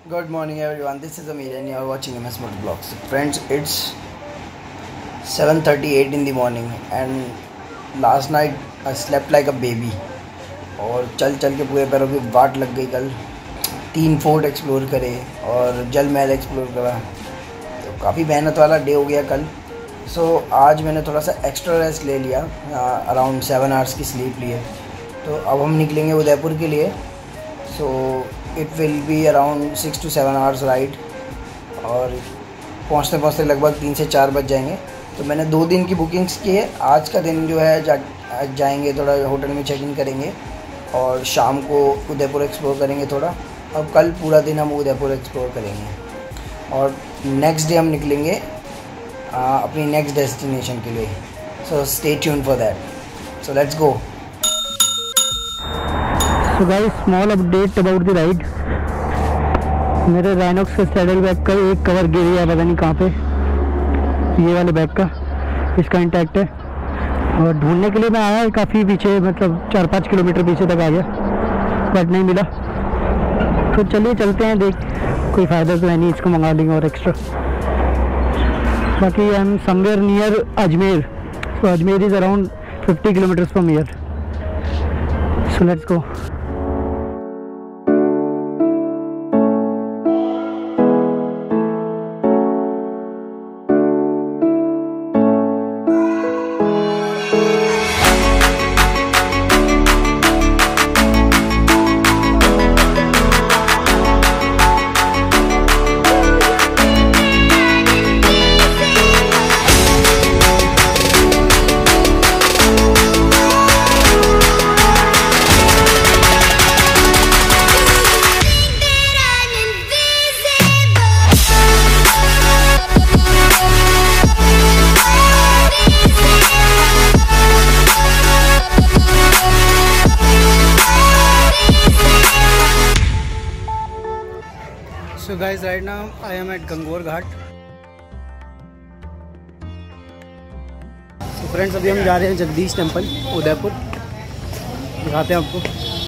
Good morning everyone, this is Amir and you are watching MOTOVLOGS. Friends, it's 7:38 in the morning and last night I slept like a baby. और चल चल के पूरे पैरों की वाट लग गई। कल 3 फोर्ट एक्सप्लोर करे और जल महल एक्सप्लोर करा, तो काफ़ी मेहनत वाला डे हो गया कल। सो आज मैंने थोड़ा सा एक्स्ट्रा रेस्ट ले लिया, अराउंड 7 आवर्स की स्लीप लिए। तो अब हम निकलेंगे उदयपुर के लिए। So it will be around 6 to 7 hours ride और पहुंचते पहुंचते लगभग 3 से 4 बज जाएंगे। तो मैंने 2 दिन की बुकिंग्स की है। आज का दिन जो है जाएंगे, थोड़ा होटल में चेक इन करेंगे और शाम को उदयपुर एक्सप्लोर करेंगे थोड़ा। अब कल पूरा दिन हम उदयपुर एक्सप्लोर करेंगे और नेक्स्ट डे हम निकलेंगे अपनी नेक्स्ट डेस्टिनेशन के लिए। So stay tune for that. So let's go. So guys, small update about the ride. मेरे राइनॉक्स के सैडल बैग का एक कवर गिर गया, पता नहीं कहाँ पे। ये वाले बैग का, इसका इंटैक्ट है और ढूंढने के लिए मैं आया काफ़ी पीछे, मतलब 4-5 किलोमीटर पीछे तक आ गया, बट नहीं मिला। तो चलिए चलते हैं, देख कोई फ़ायदा तो है नहीं, इसको मंगा लेंगे और एक्स्ट्रा। बाकी I am somewhere near Ajmer. So Ajmer is around 50 kilometres from here. So let's go. So guys, right now I am at Gangaur Ghat. So friends, अभी हम जा रहे हैं जगदीश टेम्पल उदयपुर, दिखाते हैं आपको।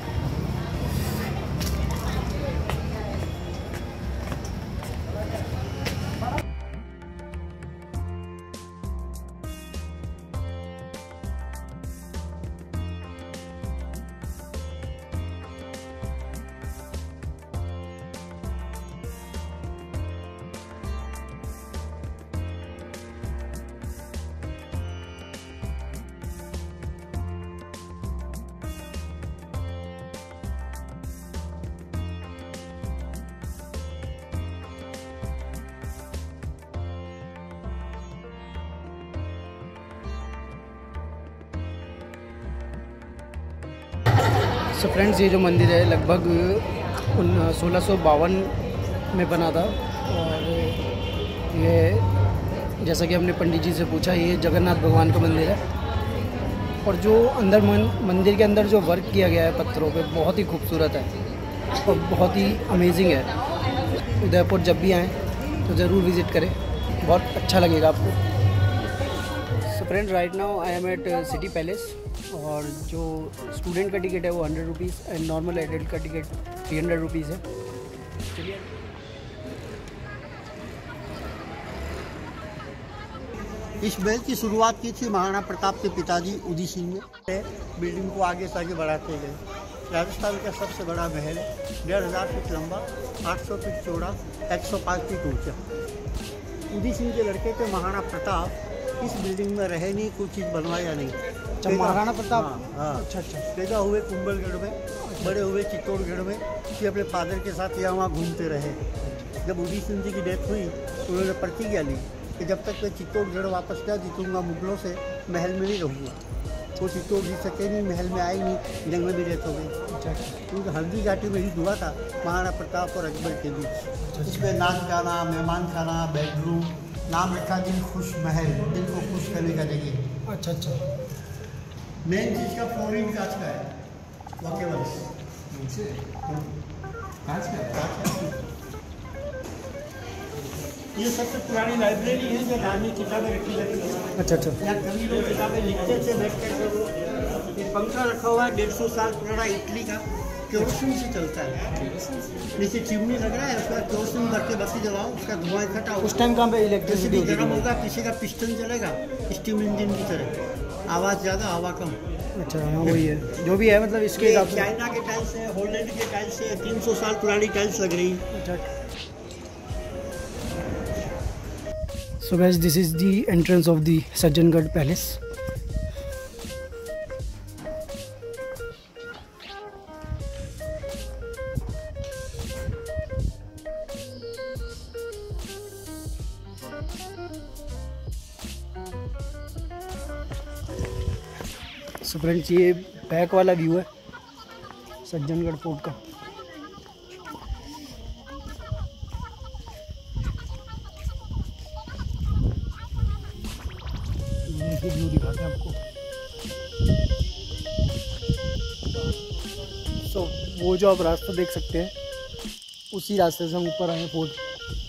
सो फ्रेंड्स, ये जो मंदिर है लगभग 1652 में बना था और ये, जैसा कि हमने पंडित जी से पूछा, ये जगन्नाथ भगवान का मंदिर है। और जो अंदर मंदिर के अंदर जो वर्क किया गया है पत्थरों पे, बहुत ही खूबसूरत है और बहुत ही अमेजिंग है। उदयपुर जब भी आएँ तो ज़रूर विज़िट करें, बहुत अच्छा लगेगा आपको। So friend, right now I am at city palace और जो स्टूडेंट का टिकट है वो 100 रुपीज़ एंड नॉर्मल एडल्ट का टिकट 300 रुपीज़ है। चलिए, इस महल की शुरुआत की थी महाराणा प्रताप के पिताजी उदय सिंह ने। बिल्डिंग को आगे से आगे बढ़ाते गए। राजस्थान का सबसे बड़ा महल है, 1500 फीट लंबा, 800 फीट चौड़ा, 105 फीट ऊंचा। उदय सिंह के लड़के थे महाराणा प्रताप, इस बिल्डिंग में रहे नहीं, कुछ चीज़ बनवाया नहीं। महाराणा प्रताप, हाँ, अच्छा। पैदा हुए कुंभलगढ़ में, बड़े हुए चित्तौड़गढ़ में, कि अपने फादर के साथ यहाँ वहाँ घूमते रहे। जब उदय सिंह जी की डेथ हुई तो उन्होंने प्रतिज्ञा ली कि जब तक मैं चित्तौड़गढ़ वापस क्या जीतूँगा मुगलों से, महल में नहीं रहूँगा। वो चित्तौड़ जीत सके नहीं, महल में आई नहीं, जंग में भी डेथ हो गई। क्योंकि हल्दी घाटी में युद्ध हुआ था महाराणा प्रताप और अकबर के बीच। इसमें नाच गाना, मेहमान खाना, बेडरूम, नाम रखा दिल खुश महल, दिल को खुश करने का जगह। अच्छा। मेन चीज़ का फ्लोरिंग कांच का है, वॉकेबल कांच का। ये सबसे पुरानी लाइब्रेरी है जो धार्मिक किताबें रखी जाती है। अच्छा अच्छा। यहाँ कभी लोग किताबें लिखते थे बैठ कर। ये पंखा रखा हुआ है 150 साल पुराना इटली का, केरोसिन से चलता है। नीचे चिमनी लग रहा है, उसका केरोसिन भर के बत्ती जलाओ, उसका धुआं इकट्ठा होगा। उस टाइम कहाँ पे इलेक्ट्रिसिटी होती गर्म होगा, पीछे का पिस्टन चलेगा स्टीम इंजन की तरह, आवाज़ ज़्यादा हवा कम। अच्छा हाँ वही है जो भी है, मतलब इसके हिसाब से। चाइना के टाइल्स है, हॉलैंड के टाइल्स है, 300 साल पुरानी टाइल्स लग रही है। अच्छा। So guys this is the entrance of the Sajjangarh palace. So friends ये बैक वाला व्यू है सज्जनगढ़ फोर्ट का। व्यू दिखाते हैं आपको। सो वो जो आप रास्ता देख सकते हैं उसी रास्ते से हम ऊपर आए फोर्ट।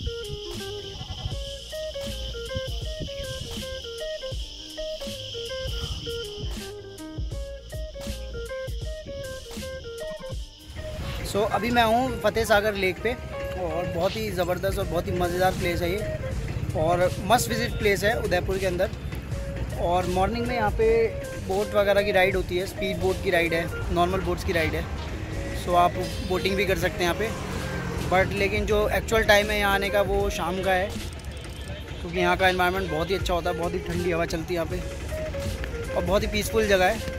सो अभी मैं हूँ फतेह सागर लेक पे और बहुत ही ज़बरदस्त और बहुत ही मज़ेदार प्लेस है ये और मस्ट विज़िट प्लेस है उदयपुर के अंदर। और मॉर्निंग में यहाँ पे बोट वगैरह की राइड होती है, स्पीड बोट की राइड है, नॉर्मल बोट्स की राइड है। सो आप बोटिंग भी कर सकते हैं यहाँ पे, बट लेकिन जो एक्चुअल टाइम है यहाँ आने का वो शाम का है, क्योंकि यहाँ का एनवायरनमेंट बहुत ही अच्छा होता है, बहुत ही ठंडी हवा चलती है यहाँ पे और बहुत ही पीसफुल जगह है।